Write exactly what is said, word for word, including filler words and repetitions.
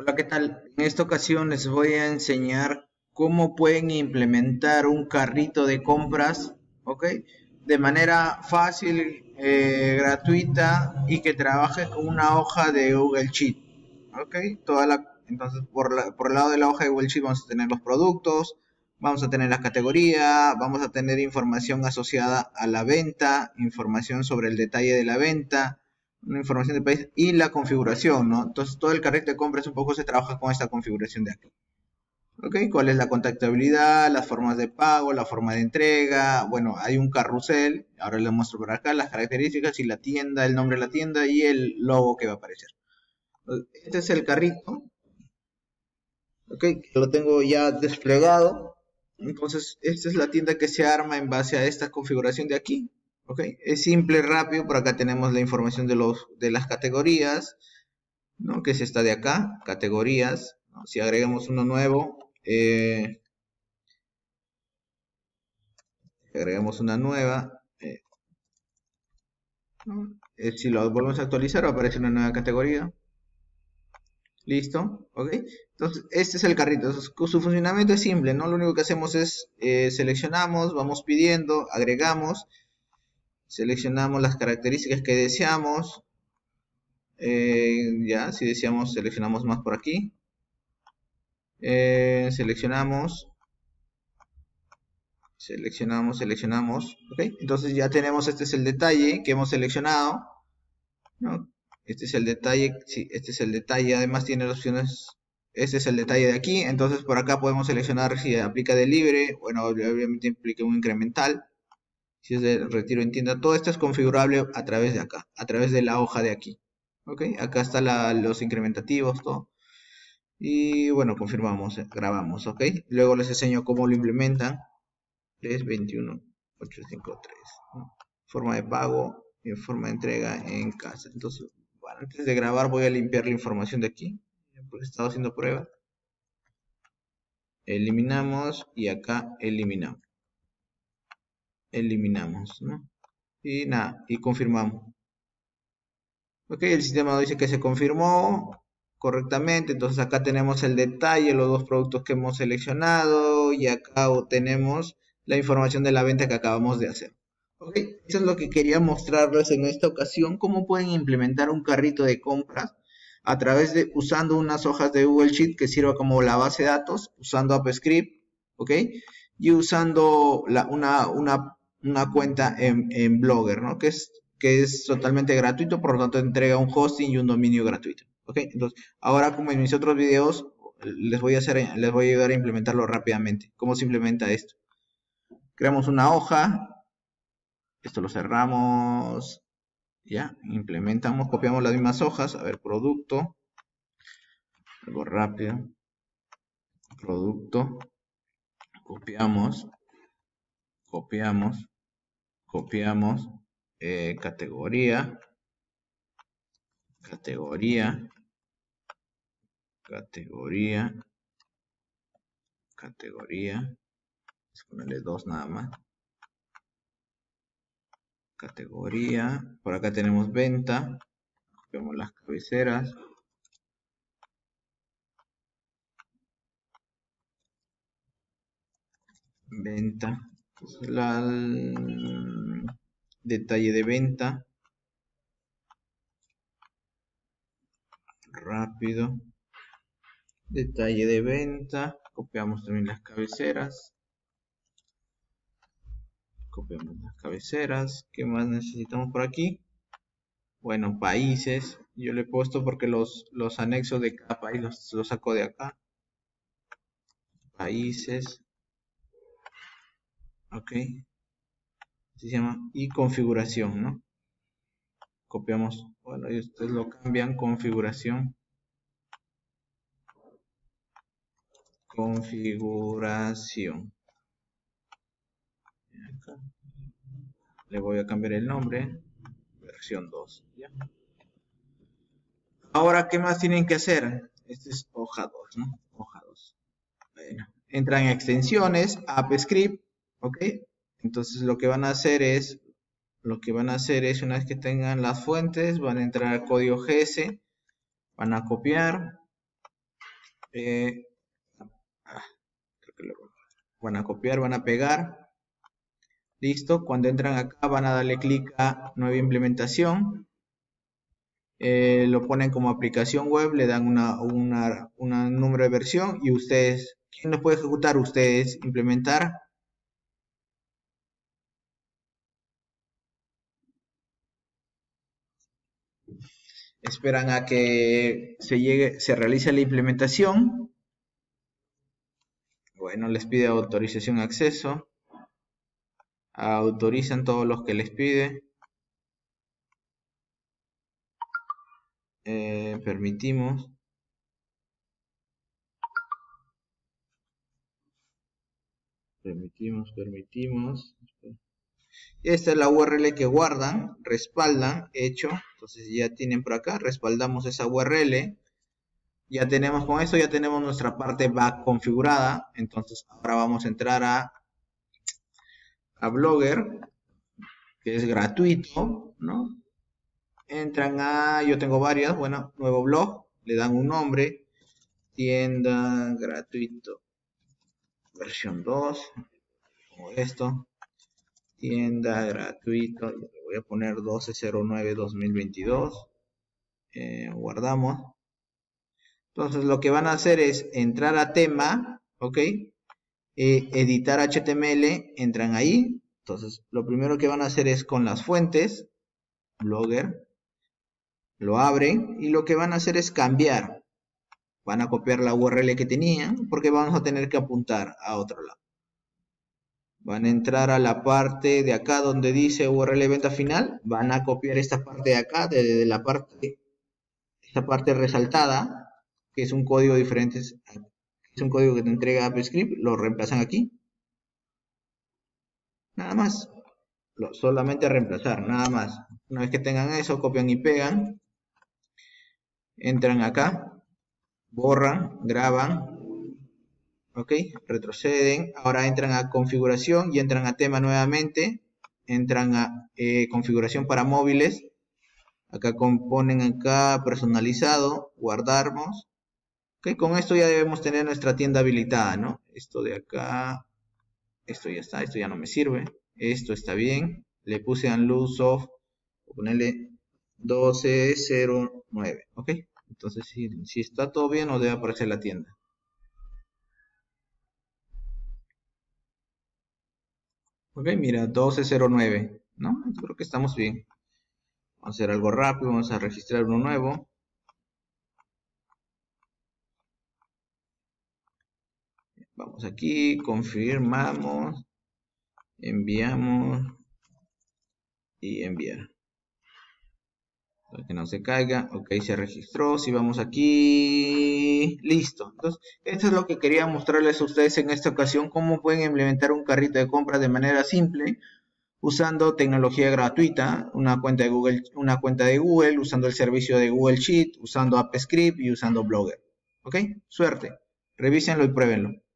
Hola, ¿qué tal? En esta ocasión les voy a enseñar cómo pueden implementar un carrito de compras, ¿ok? De manera fácil, eh, gratuita y que trabaje con una hoja de Google Sheet, ¿ok? Toda la, entonces, por, la- por el lado de la hoja de Google Sheet vamos a tener los productos, vamos a tener la categoría, vamos a tener información asociada a la venta, información sobre el detalle de la venta, una información del país y la configuración, ¿no? Entonces todo el carrito de compras un poco se trabaja con esta configuración de aquí. ¿Ok? ¿Cuál es la contactabilidad, las formas de pago, la forma de entrega? Bueno, hay un carrusel, ahora les muestro por acá las características y la tienda, el nombre de la tienda y el logo que va a aparecer. Este es el carrito, ¿ok? Lo tengo ya desplegado. Entonces, esta es la tienda que se arma en base a esta configuración de aquí. ¿Ok? Es simple, rápido. Por acá tenemos la información de, los, de las categorías, ¿no? Que es esta de acá, categorías, ¿no? Si agregamos uno nuevo, eh, agregamos una nueva, eh, ¿no? Eh, si lo volvemos a actualizar, aparece una nueva categoría. Listo, ¿ok? Entonces, este es el carrito. Entonces, su funcionamiento es simple, ¿no? Lo único que hacemos es eh, seleccionamos, vamos pidiendo, agregamos, seleccionamos las características que deseamos. Eh, ya, si deseamos, seleccionamos más por aquí. Eh, seleccionamos, seleccionamos, seleccionamos, ¿ok? Entonces ya tenemos, este es el detalle que hemos seleccionado, ¿no? Este es el detalle, sí, este es el detalle, además tiene las opciones, este es el detalle de aquí, entonces por acá podemos seleccionar si aplica de libre, bueno, obviamente implica un incremental, si es de retiro en tienda, todo esto es configurable a través de acá, a través de la hoja de aquí, ¿ok? Acá están los incrementativos, todo. Y bueno, confirmamos, eh, grabamos, ¿ok? Luego les enseño cómo lo implementan. tres veintiuno ochocientos cincuenta y tres, ¿no? Forma de pago y forma de entrega en casa. Entonces, bueno, antes de grabar voy a limpiar la información de aquí, porque he estado haciendo pruebas. Eliminamos y acá eliminamos. Eliminamos, ¿no? Y nada, y confirmamos. Ok, el sistema dice que se confirmó correctamente. Entonces acá tenemos el detalle, los dos productos que hemos seleccionado y acá tenemos la información de la venta que acabamos de hacer. Ok, eso es lo que quería mostrarles en esta ocasión, cómo pueden implementar un carrito de compras a través de usando unas hojas de Google Sheet que sirva como la base de datos, usando AppScript, ok, y usando la, una, una, una cuenta en, en Blogger, ¿no? Que es, que es totalmente gratuito, por lo tanto entrega un hosting y un dominio gratuito, ok. Entonces, ahora como en mis otros videos, les voy a hacer, les voy a ayudar a implementarlo rápidamente. ¿Cómo se implementa esto? Creamos una hoja. Esto lo cerramos, ya, implementamos, copiamos las mismas hojas, a ver, producto, algo rápido, producto, copiamos, copiamos, copiamos, eh, categoría, categoría, categoría, categoría, vamos a ponerle dos nada más, categoría, por acá tenemos venta, copiamos las cabeceras, venta, la, el detalle de venta, rápido, detalle de venta, copiamos también las cabeceras, copiamos las cabeceras, ¿qué más necesitamos por aquí? Bueno, países, yo le he puesto porque los, los anexos de cada país los, los saco de acá, países, ok, así se llama, y configuración, ¿no? Copiamos, bueno, y ustedes lo cambian, configuración, configuración, acá. Le voy a cambiar el nombre, versión dos, ¿ya? Ahora, ¿qué más tienen que hacer? Este es hoja dos, ¿no? Hoja dos. Bueno, entran en extensiones, AppScript, ¿ok? Entonces lo que van a hacer es, lo que van a hacer es, una vez que tengan las fuentes, van a entrar al código G S, van a copiar, Eh, ah, creo que lo van a copiar, van a pegar. Listo. Cuando entran acá van a darle clic a nueva implementación. Eh, lo ponen como aplicación web, le dan una, una, una número de versión y ustedes, ¿quién lo puede ejecutar? Ustedes implementar. Esperan a que se llegue, se realice la implementación. Bueno, les pide autorización acceso. Autorizan todos los que les pide. Eh, permitimos. Permitimos, permitimos. Esta es la U R L que guardan, respaldan, hecho. Entonces ya tienen por acá, respaldamos esa U R L. Ya tenemos con esto, ya tenemos nuestra parte back configurada. Entonces ahora vamos a entrar a, a Blogger, que es gratuito, ¿no? Entran a, yo tengo varias, bueno, nuevo blog, le dan un nombre, tienda gratuito, versión dos, como esto, tienda gratuito, le voy a poner doce cero nueve dos mil veintidós, eh, guardamos. Entonces lo que van a hacer es entrar a tema, ok, eh, editar H T M L, entran ahí. Entonces lo primero que van a hacer es con las fuentes, Blogger, lo abren y lo que van a hacer es cambiar. Van a copiar la U R L que tenían porque vamos a tener que apuntar a otro lado. Van a entrar a la parte de acá donde dice U R L venta final. Van a copiar esta parte de acá, de, de la parte, esta parte resaltada, que es un código diferente, es un código que te entrega AppScript, lo reemplazan aquí. Nada más. Lo, solamente reemplazar, nada más. Una vez que tengan eso, copian y pegan. Entran acá, borran, graban, ok, retroceden, ahora entran a configuración y entran a tema nuevamente, entran a eh, configuración para móviles, acá componen acá personalizado, guardamos, ok, con esto ya debemos tener nuestra tienda habilitada, ¿no? Esto de acá, esto ya está, esto ya no me sirve, esto está bien, le puse unload soft, voy a ponerle doce cero nueve, ok. Entonces, si, si está todo bien, nos debe aparecer la tienda. Ok, mira, doce cero nueve, ¿no? Creo que estamos bien. Vamos a hacer algo rápido, vamos a registrar uno nuevo. Vamos aquí, confirmamos, enviamos y enviar. Para que no se caiga, ok, se registró. Si vamos aquí, listo. Entonces, esto es lo que quería mostrarles a ustedes en esta ocasión, cómo pueden implementar un carrito de compra de manera simple, usando tecnología gratuita, una cuenta de Google, una cuenta de Google, usando el servicio de Google Sheet, usando AppScript y usando Blogger. ¿Ok? Suerte. Revísenlo y pruébenlo.